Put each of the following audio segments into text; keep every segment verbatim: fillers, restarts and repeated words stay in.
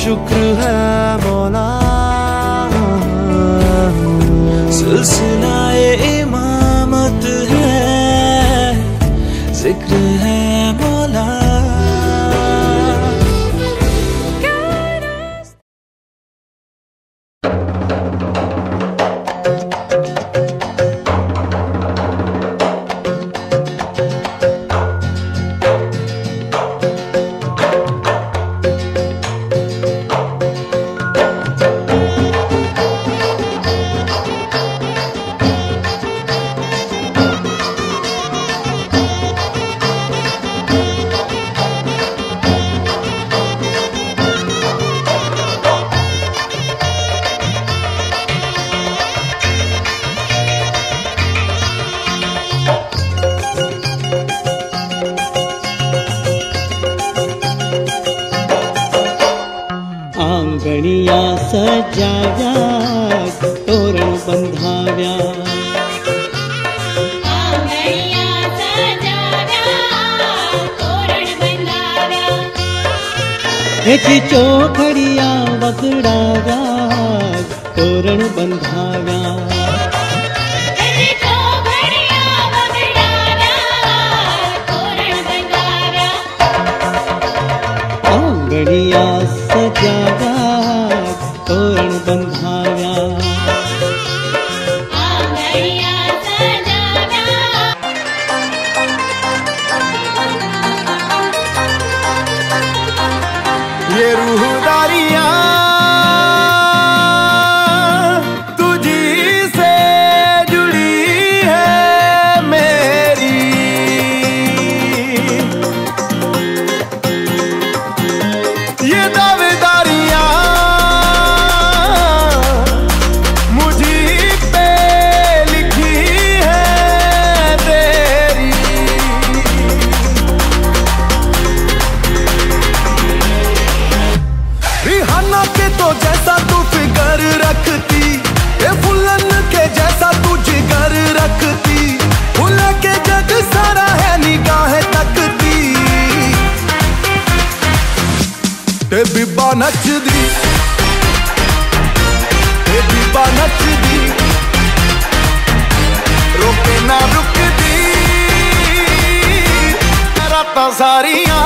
शुक्र है मौला, सिलसिला-ए इमामत है, जिक्र है मौला। आंगणिया सजाव्या, तोरण बंधाव्या, आंगणिया सजाव्या, तोरण बंधाव्या, ह्याची चोखडिया वगडाव्या, तोरण बंधाव्या, ह्याची चोखडिया वगडाव्या, तोरण बंधाव्या, आंगणिया सजाव्या, तोरण बंधाव्या, आंगणिया सजाव्या। ये रूहदारियां तुझी से जुड़ी है मेरी, ये दावेदारियां मुझी पे लिखी है तेरी। रिहाना के तो जैसा तू फिगर रखती, ये फुलन के जैसा तू जिगर रखती, फुला के जग सारा है निगाहें तकती, ते बिब्बा नचदी, ते बिब्बा नचदी, रोके ना रुकदी, रातां सारियां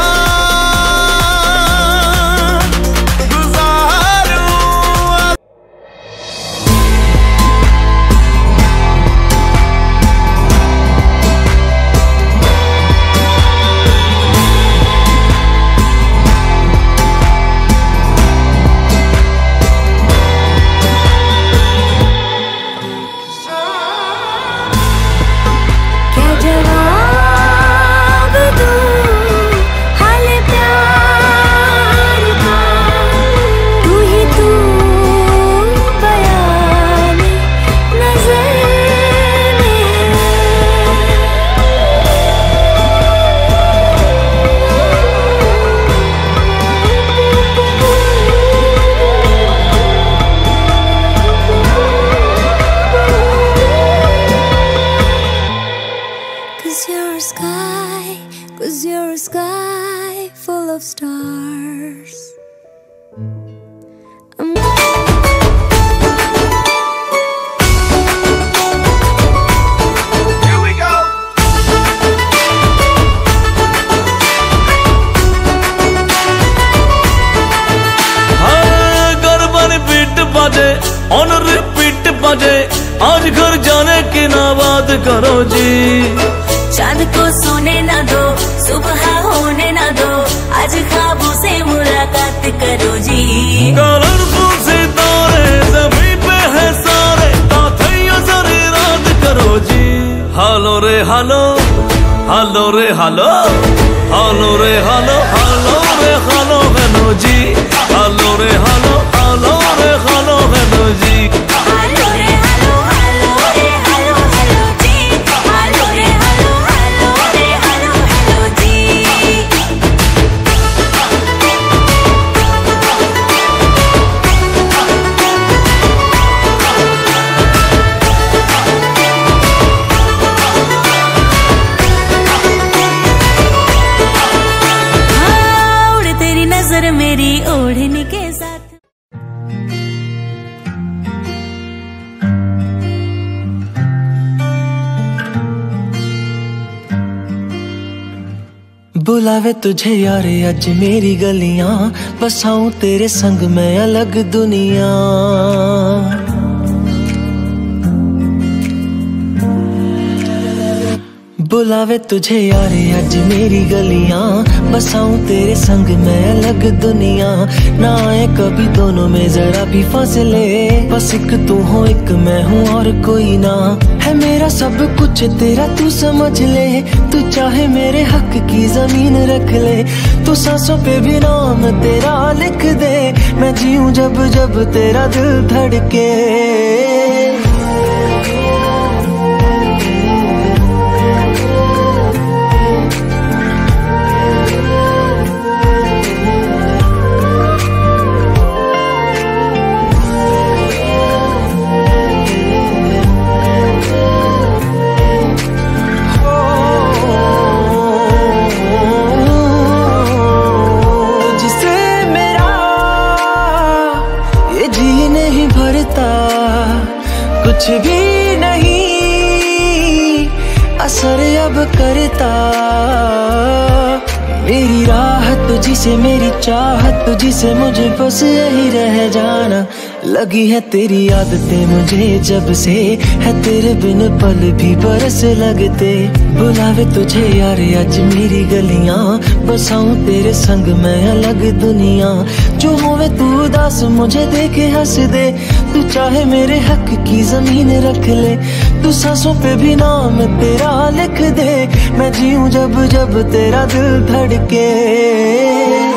ऑन रिपीट बजे, आज घर जाने की ना बात करो जी। चांद को सोने ना दो, सुबह होने ना दो, आज ख्वाबों से मुलाकात करो जी। कलरफुल सितारे ज़मीन पे है सारे, ताथैया सारी रात करो जी। हालो रे हालो, हालो रे हालो, हालो रे हालो, हालो रे हालो गनो जी। हालो रे हालो, हालो रे हालो गनो जी। हालो रे हालो, हालो रे हालो हालो जी। हालो रे हालो, हालो रे हालो हालो जी। हाँ, उड़ तेरी नजर नजर मेरी ओढ़नी के साथ। बुलावे तुझे यार अज मेरी गलियां, बसाऊं तेरे संग मैं अलग दुनिया। बुलावे तुझे यार अज मेरी गलियां, बसाऊं तेरे संग मैं अलग दुनिया। ना आए कभी दोनों में जरा भी फासले, बस एक तू हो एक मैं हूँ और कोई ना। है मेरा सब कुछ तेरा तू समझ ले, तू चाहे मेरे हक की जमीन रख ले। तू सांसों पे भी नाम तेरा लिख दे, मैं जीऊं जब जब तेरा दिल धड़के। कुछ भी नहीं असर अब करता, मेरी राहत तुझी से मेरी चाहत तुझी से, मुझे बस यही रह जाना। लगी है तेरी आदतें मुझे जब से, है तेरे बिन पल भी बरस लगते। बुलावे तुझे यार आज मेरी गलियां, बसाऊं तेरे संग मैं अलग दुनिया। जो होवे तू उदास मुझे देखे हंस दे, तू चाहे मेरे हक की जमीन रख ले। तू सांसों पे भी नाम तेरा लिख दे, मैं जीऊं जब जब तेरा दिल धड़के।